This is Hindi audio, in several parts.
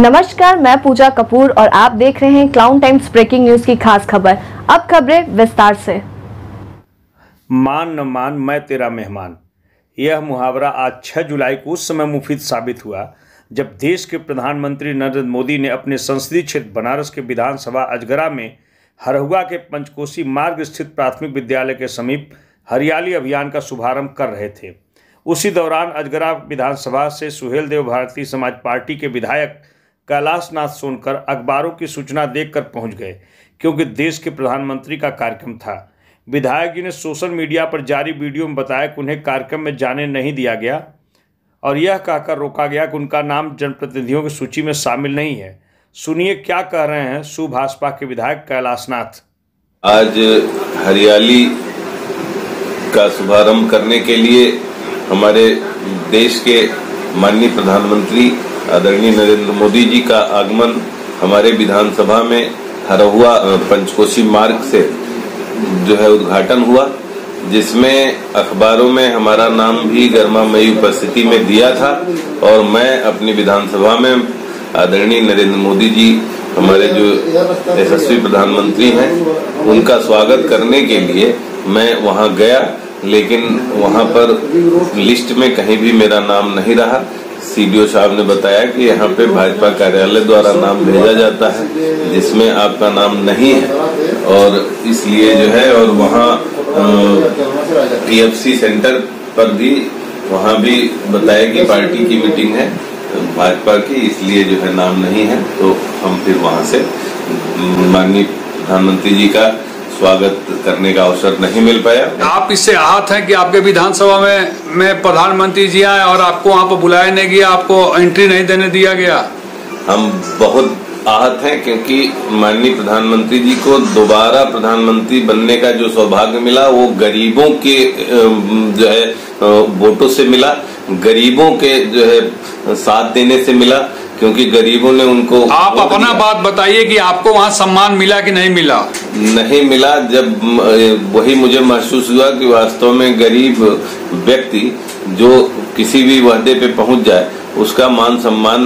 नमस्कार, मैं पूजा कपूर और आप देख रहे हैं क्लाउन टाइम्स ब्रेकिंग न्यूज की खास खबर। अब खबरें विस्तार से। मान न मान मैं तेरा मेहमान, यह मुहावरा आज 6 जुलाई को उस समय मुफीद साबित हुआ जब देश के प्रधानमंत्री नरेंद्र मोदी ने अपने संसदीय क्षेत्र बनारस के विधानसभा अजगरा में हरहुआ के पंचकोसी मार्ग स्थित प्राथमिक विद्यालय के समीप हरियाली अभियान का शुभारंभ कर रहे थे। उसी दौरान अजगरा विधानसभा से सुहेलदेव भारतीय समाज पार्टी के विधायक कैलाशनाथ सोनकर अखबारों की सूचना देखकर पहुंच गए, क्योंकि देश के प्रधानमंत्री का कार्यक्रम था। विधायक जी ने सोशल मीडिया पर जारी वीडियो में बताया कि उन्हें कार्यक्रम में जाने नहीं दिया गया और यह कहकर रोका गया कि उनका नाम जनप्रतिनिधियों की सूची में शामिल नहीं है। सुनिए क्या कह रहे हैं सुभाषपा के विधायक कैलाशनाथ। आज हरियाली का शुभारंभ करने के लिए हमारे देश के माननीय प्रधानमंत्री आदरणीय नरेंद्र मोदी जी का आगमन हमारे विधानसभा में हरहुआ पंचकोसी मार्ग से जो है उद्घाटन हुआ, जिसमें अखबारों में हमारा नाम भी गर्मामयी उपस्थिति में दिया था। और मैं अपनी विधानसभा में आदरणीय नरेंद्र मोदी जी हमारे जो यशस्वी प्रधानमंत्री हैं उनका स्वागत करने के लिए मैं वहां गया, लेकिन वहां पर लिस्ट में कहीं भी मेरा नाम नहीं रहा। सीडीओ साहब ने बताया कि यहाँ पे भाजपा कार्यालय द्वारा नाम भेजा जाता है जिसमें आपका नाम नहीं है, और इसलिए जो है और वहाँ पीएफसी सेंटर पर भी वहाँ भी बताया कि पार्टी की मीटिंग है भाजपा की, इसलिए जो है नाम नहीं है। तो हम फिर वहाँ से माननीय प्रधानमंत्री जी का स्वागत करने का अवसर नहीं मिल पाया। आप इससे आहत हैं कि आपके विधानसभा में प्रधानमंत्री जी आए और आपको वहाँ पर बुलाया नहीं गया, आपको एंट्री नहीं देने दिया गया? हम बहुत आहत हैं, क्योंकि माननीय प्रधानमंत्री जी को दोबारा प्रधानमंत्री बनने का जो सौभाग्य मिला वो गरीबों के जो है वोटों से मिला, गरीबों के जो है साथ देने से मिला, क्योंकि गरीबों ने उनको। आप अपना बात बताइए कि आपको वहाँ सम्मान मिला कि नहीं मिला? नहीं मिला। जब वही मुझे महसूस हुआ कि वास्तव में गरीब व्यक्ति जो किसी भी वहदे पे पहुंच जाए उसका मान सम्मान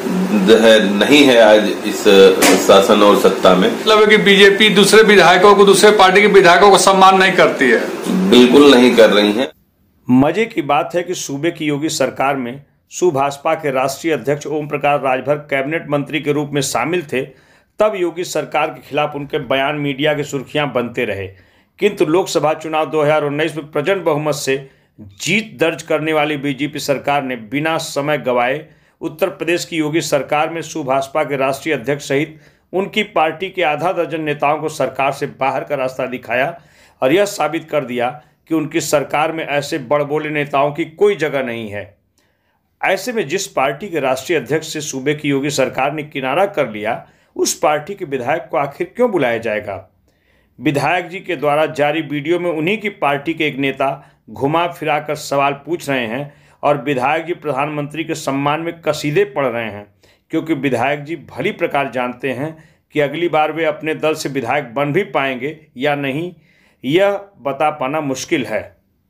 नहीं है आज इस शासन और सत्ता में। मतलब है कि बीजेपी दूसरे विधायकों को, दूसरे पार्टी के विधायकों को सम्मान नहीं करती है? बिल्कुल नहीं कर रही है। मजे की बात है कि सूबे की योगी सरकार में सुभाषपा के राष्ट्रीय अध्यक्ष ओम प्रकाश राजभर कैबिनेट मंत्री के रूप में शामिल थे, तब योगी सरकार के खिलाफ उनके बयान मीडिया की सुर्खियां बनते रहे। किंतु लोकसभा चुनाव 2019 में प्रचंड बहुमत से जीत दर्ज करने वाली बीजेपी सरकार ने बिना समय गंवाए उत्तर प्रदेश की योगी सरकार में सुभाषपा के राष्ट्रीय अध्यक्ष सहित उनकी पार्टी के आधा दर्जन नेताओं को सरकार से बाहर का रास्ता दिखाया और यह साबित कर दिया कि उनकी सरकार में ऐसे बड़बोले नेताओं की कोई जगह नहीं है। ऐसे में जिस पार्टी के राष्ट्रीय अध्यक्ष से सूबे की योगी सरकार ने किनारा कर लिया, उस पार्टी के विधायक को आखिर क्यों बुलाया जाएगा? विधायक जी के द्वारा जारी वीडियो में उन्हीं की पार्टी के एक नेता घुमा फिरा कर सवाल पूछ रहे हैं और विधायक जी प्रधानमंत्री के सम्मान में कसीदे पढ़ रहे हैं, क्योंकि विधायक जी भली प्रकार जानते हैं कि अगली बार वे अपने दल से विधायक बन भी पाएंगे या नहीं, यह बता पाना मुश्किल है।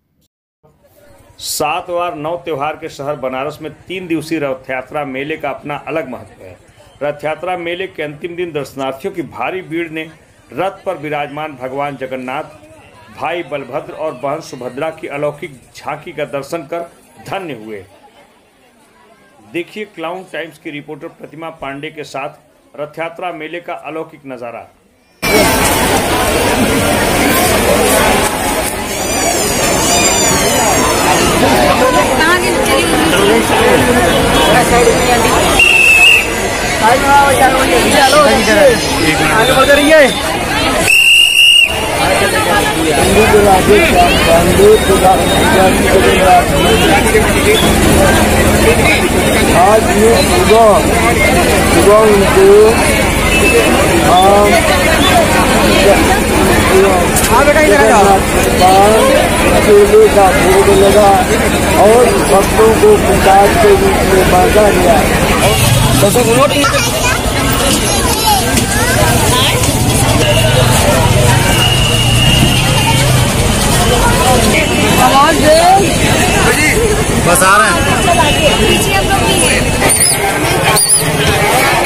7 और 9 त्योहार के शहर बनारस में 3 दिवसीय रथ यात्रा मेले का अपना अलग महत्व है। रथ यात्रा मेले के अंतिम दिन दर्शनार्थियों की भारी भीड़ ने रथ पर विराजमान भगवान जगन्नाथ, भाई बलभद्र और बहन सुभद्रा की अलौकिक झांकी का दर्शन कर धन्य हुए। देखिए क्लाउन टाइम्स की रिपोर्टर प्रतिमा पांडे के साथ रथ यात्रा मेले का अलौकिक नजारा। आगे बढ़ रही है। आज सुबह उनको केले का भोग लगा और भक्तों को प्रसाद के रूप में बांटा गया। बस आ रहे हैं।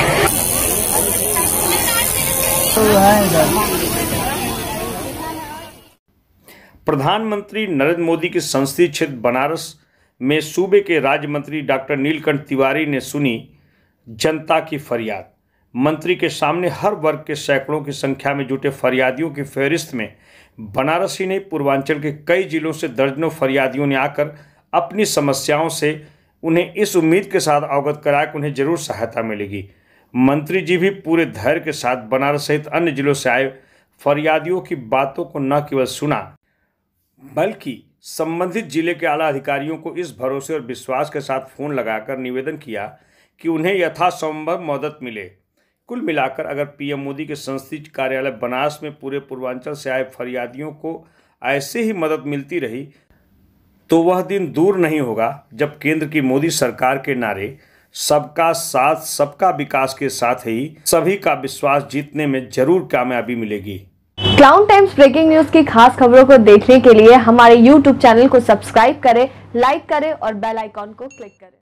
प्रधानमंत्री नरेंद्र मोदी के संसदीय क्षेत्र बनारस में सूबे के राज्य मंत्री डॉक्टर नीलकंठ तिवारी ने सुनी जनता की फरियाद। मंत्री के सामने हर वर्ग के सैकड़ों की संख्या में जुटे फरियादियों की फहरिस्त में बनारस ही नहीं पूर्वांचल के कई जिलों से दर्जनों फरियादियों ने आकर अपनी समस्याओं से उन्हें इस उम्मीद के साथ अवगत कराया कि उन्हें जरूर सहायता मिलेगी। मंत्री जी भी पूरे धैर्य के साथ बनारस सहित अन्य जिलों से आए फरियादियों की बातों को न केवल सुना बल्कि संबंधित जिले के आला अधिकारियों को इस भरोसे और विश्वास के साथ फोन लगाकर निवेदन किया कि उन्हें यथासंभव मदद मिले। कुल मिलाकर अगर पीएम मोदी के संसदीय कार्यालय बनारस में पूरे पूर्वांचल से आए फरियादियों को ऐसे ही मदद मिलती रही तो वह दिन दूर नहीं होगा जब केंद्र की मोदी सरकार के नारे सबका साथ सबका विकास के साथ ही सभी का विश्वास जीतने में जरूर कामयाबी मिलेगी। क्लाउन टाइम्स ब्रेकिंग न्यूज की खास खबरों को देखने के लिए हमारे YouTube चैनल को सब्सक्राइब करें, लाइक करें और बेल आइकॉन को क्लिक करें।